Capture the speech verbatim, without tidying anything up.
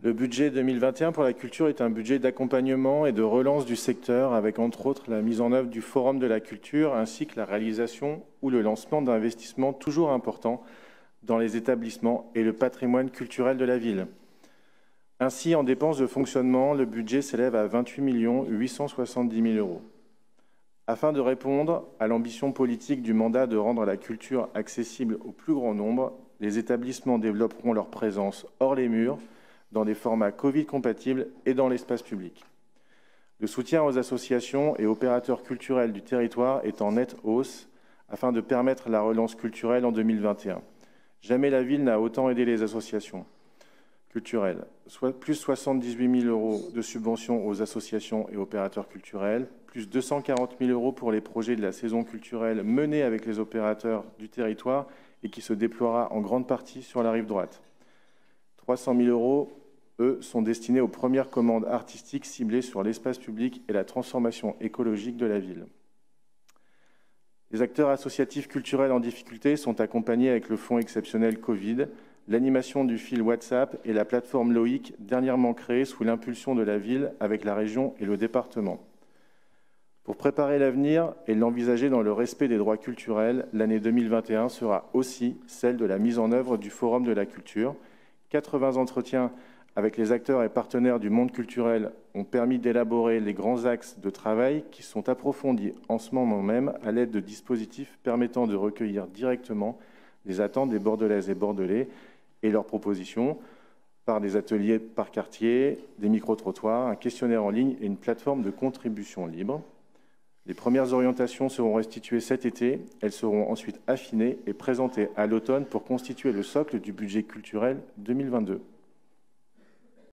Le budget deux mille vingt et un pour la culture est un budget d'accompagnement et de relance du secteur, avec entre autres la mise en œuvre du Forum de la culture, ainsi que la réalisation ou le lancement d'investissements toujours importants dans les établissements et le patrimoine culturel de la ville. Ainsi, en dépenses de fonctionnement, le budget s'élève à vingt-huit millions huit cent soixante-dix mille euros. Afin de répondre à l'ambition politique du mandat de rendre la culture accessible au plus grand nombre, les établissements développeront leur présence hors les murs, dans des formats Covid-compatibles et dans l'espace public. Le soutien aux associations et opérateurs culturels du territoire est en nette hausse afin de permettre la relance culturelle en deux mille vingt et un. Jamais la ville n'a autant aidé les associations culturelles, soit plus soixante-dix-huit mille euros de subventions aux associations et opérateurs culturels, plus deux cent quarante mille euros pour les projets de la saison culturelle menés avec les opérateurs du territoire et qui se déploiera en grande partie sur la rive droite. trois cent mille euros, eux, sont destinés aux premières commandes artistiques ciblées sur l'espace public et la transformation écologique de la ville. Les acteurs associatifs culturels en difficulté sont accompagnés avec le fonds exceptionnel Covid, l'animation du fil WhatsApp et la plateforme Loïc, dernièrement créée sous l'impulsion de la ville avec la région et le département. Pour préparer l'avenir et l'envisager dans le respect des droits culturels, l'année deux mille vingt et un sera aussi celle de la mise en œuvre du Forum de la culture. quatre-vingts entretiens avec les acteurs et partenaires du monde culturel ont permis d'élaborer les grands axes de travail qui sont approfondis en ce moment même à l'aide de dispositifs permettant de recueillir directement les attentes des Bordelaises et Bordelais et leurs propositions par des ateliers par quartier, des micro-trottoirs, un questionnaire en ligne et une plateforme de contribution libre. Les premières orientations seront restituées cet été. Elles seront ensuite affinées et présentées à l'automne pour constituer le socle du budget culturel deux mille vingt-deux.